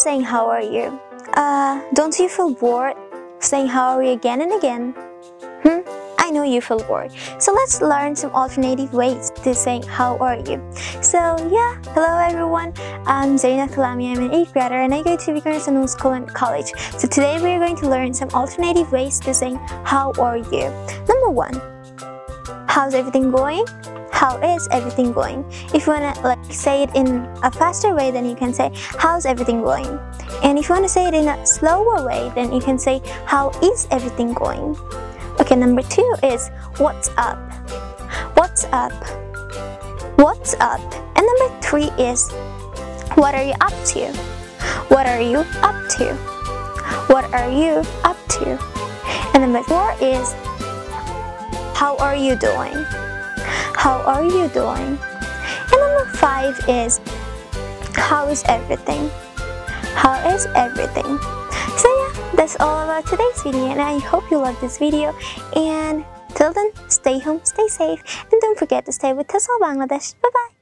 saying how are you? Don't you feel bored saying how are you again and again? I know you feel bored. So let's learn some alternative ways to say how are you. So yeah, hello everyone. I'm Zaina Kalami. I'm an 8th grader and I go to Vikarna School College. So today we're going to learn some alternative ways to say how are you. Number 1, how's everything going? How is everything going? If you wanna say it in a faster way, then you can say how's everything going. And if you wanna say it in a slower way, then you can say how is everything going. Okay, number 2 is what's up? What's up? What's up? And number 3 is what are you up to? What are you up to? What are you up to? And number 4 is how are you doing? How are you doing? And number 5 is how is everything? How is everything? So yeah, that's all about today's video and I hope you loved this video, and till then, stay home, stay safe, and don't forget to stay with Tasal Bangladesh. Bye bye!